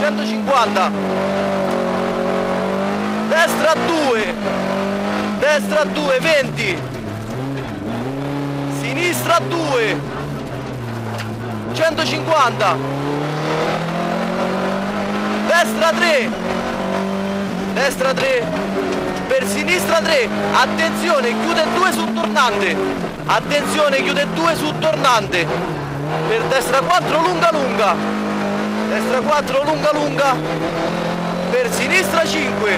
150, destra 2, destra 2, 20, sinistra 2, 150, destra 3, destra 3, per sinistra 3, attenzione, chiude 2 sul tornante, attenzione, chiude 2 sul tornante, per destra 4, lunga lunga, destra 4, lunga lunga, per sinistra 5,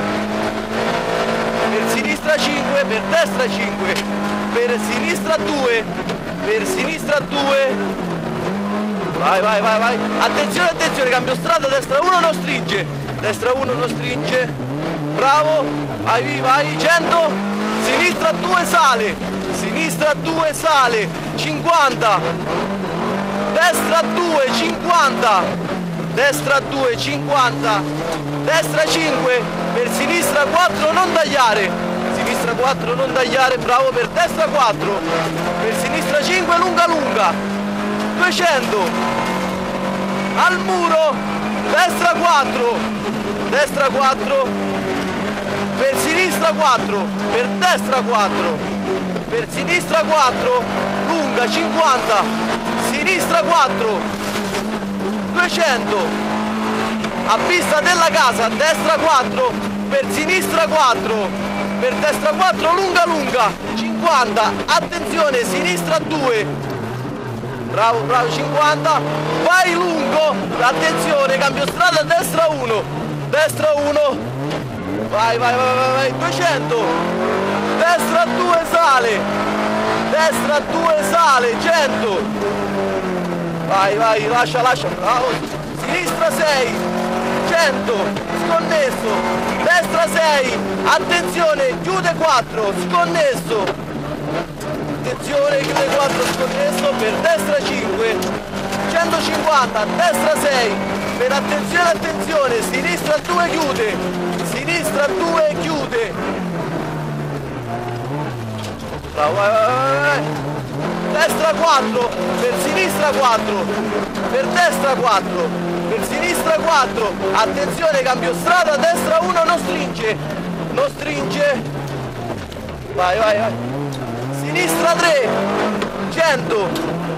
per sinistra 5, per destra 5, per sinistra 2, per sinistra 2, vai, vai, vai, vai, attenzione, attenzione, cambio strada, destra 1 non stringe, destra 1 non stringe, bravo, vai, vai, 100, sinistra 2 sale, sinistra 2 sale, 50, destra 2, 50, destra 2, 50, destra 5, per sinistra 4 non tagliare, sinistra 4 non tagliare, bravo, per destra 4, per sinistra 5 lunga lunga, 200, al muro, destra 4, destra 4, per sinistra 4, per destra 4, per sinistra 4, lunga 50, sinistra 4, 200, a vista della casa, destra 4, per sinistra 4, per destra 4, lunga lunga, 50, attenzione, sinistra 2, bravo, bravo, 50, vai lungo, attenzione, cambio strada, destra 1, destra 1, vai, vai, vai, vai, vai, 200, destra 2 sale, destra 2 sale, 100, vai, vai, lascia, lascia, bravo, sinistra 6, 100, sconnesso, destra 6, attenzione, chiude 4, sconnesso, attenzione, chiude 4, sconnesso, per destra 5, 150, destra 6, per attenzione, attenzione, sinistra 2 chiude, sinistra 2 chiude, bravo, vai, vai, vai, vai. Destra 4, per sinistra 4, per destra 4, per sinistra 4, attenzione, cambio strada, destra 1 non stringe, non stringe, vai, vai, vai, sinistra 3, 100,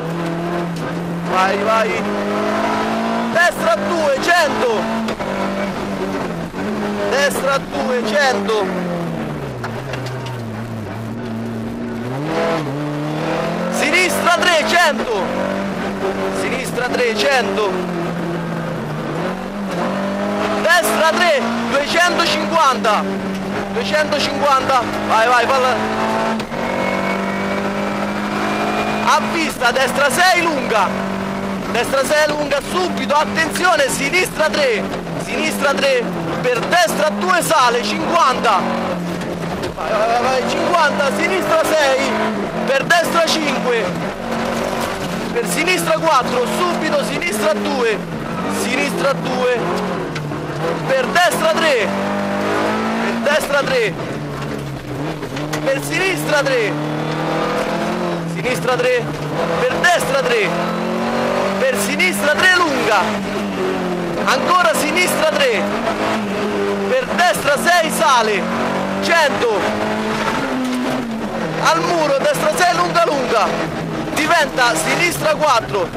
vai, vai, destra 2, 100, destra 2, 100, sinistra 3, 100, sinistra 3, 100, destra 3, 250, 250, vai, vai, palla, a vista, destra 6 lunga, destra 6 lunga, subito, attenzione, sinistra 3, per destra 2 sale, 50, vai, vai, vai, 50, sinistra 6, per destra 5, per sinistra 4, subito, sinistra 2, per destra 3, per destra 3, per sinistra 3, per destra 3, per sinistra 3 lunga, ancora sinistra 3, per destra 6 sale, 100, al muro, destra 6 lunga lunga, diventa sinistra 4,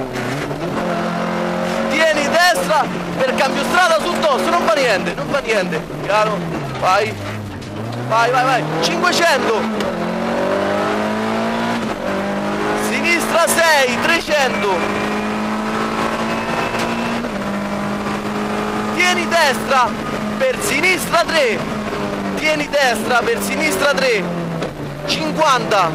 tieni destra per cambio strada sul tosto, non fa niente, non fa niente, chiaro, vai, vai, vai, vai, 500, sinistra 6, 300, tieni destra per sinistra 3, tieni destra per sinistra 3, 50,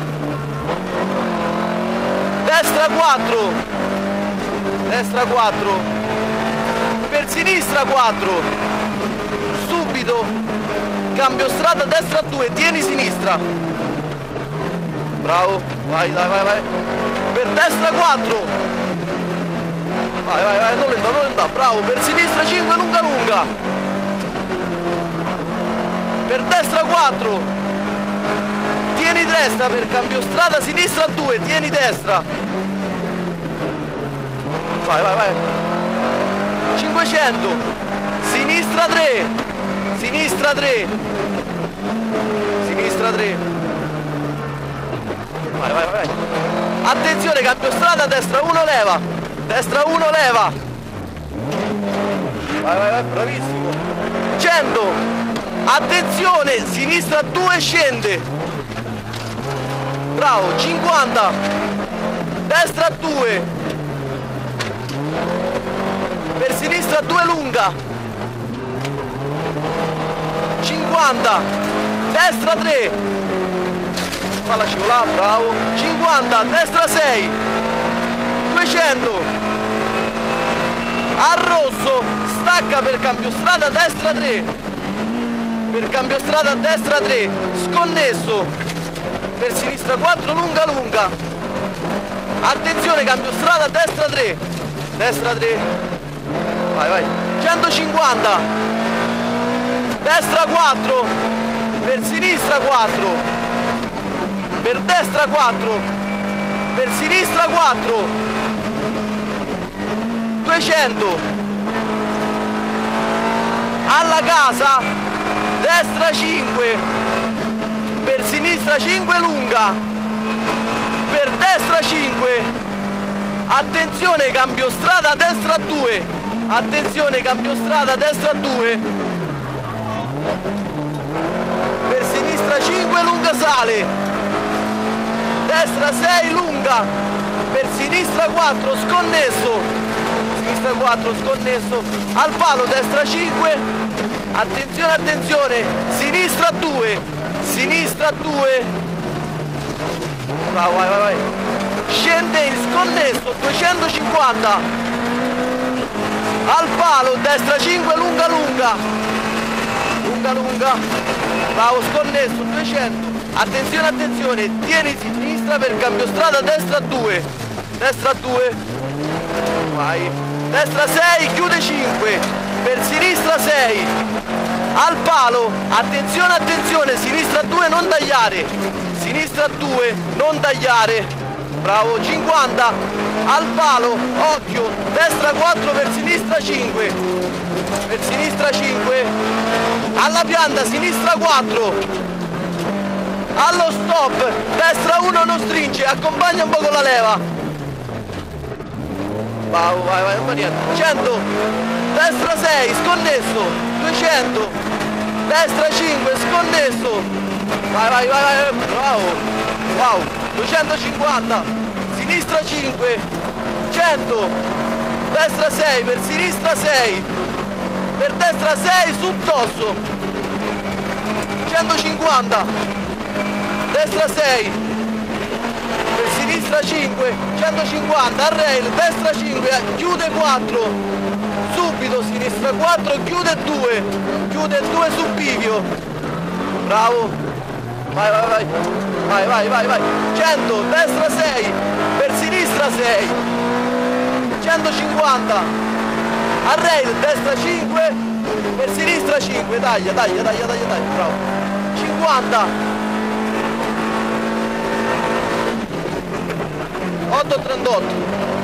destra 4, destra 4, per sinistra 4, subito, cambio strada, destra 2, tieni sinistra, bravo, vai, vai, vai, vai, per destra 4, vai, vai, vai, non lenta, bravo, per sinistra 5, lunga lunga, per destra 4, tieni destra per cambio strada, sinistra 2, tieni destra, vai, vai, vai, 500, sinistra 3, sinistra 3, sinistra 3, vai, vai, vai, attenzione, cambio strada, destra 1 leva, destra 1 leva, vai, vai, vai, bravissimo, 100, attenzione, sinistra 2 scende, bravo, 50, destra 2, per sinistra 2 lunga, 50, destra 3, falla scivolare, bravo, 50, destra 6, 200, al rosso, stacca per cambio strada, destra 3, per cambio strada, destra 3, sconnesso, per sinistra 4, lunga lunga, attenzione, cambio strada, destra 3, destra 3, vai, vai, 150, destra 4, per sinistra 4, per destra 4, per sinistra 4, 200, alla casa, destra 5, per sinistra 5 lunga, per destra 5, attenzione, cambio strada, destra 2, attenzione, cambio strada, destra 2, per sinistra 5 lunga sale, destra 6 lunga, per sinistra 4 sconnesso, sinistra 4 sconnesso, al palo, destra 5, attenzione, attenzione, sinistra 2, sinistra 2, vai, vai, vai, scende in sconnesso, 250, al palo, destra 5, lunga lunga, lunga lunga, bravo, sconnesso, 200, attenzione, attenzione, tieni sinistra per cambio strada, destra 2, destra 2, vai, destra 6, chiude 5, per sinistra 6, al palo, attenzione, attenzione, sinistra 2, non tagliare, sinistra 2, non tagliare, bravo, 50, al palo, occhio, destra 4 per sinistra 5, per sinistra 5, alla pianta, sinistra 4, allo stop, destra 1 non stringe, accompagna un po' con la leva, bravo, vai, vai, non fa niente, 100, destra 6, sconnesso, 200, destra 5, sconnesso, vai, vai, vai, vai, bravo, wow, 250, sinistra 5, 100, destra 6, per sinistra 6, per destra 6, sul tosso, 150, destra 6, per sinistra 5, 150, a rail, destra 5, chiude 4, subito, sinistra 4, chiude 2 su bivio, bravo, vai, vai, vai, vai, vai, vai, vai, 100, destra 6, per sinistra 6, 150, a rail, destra 5, per sinistra 5, taglia, taglia, taglia, taglia, taglia, bravo, 50, 8,38,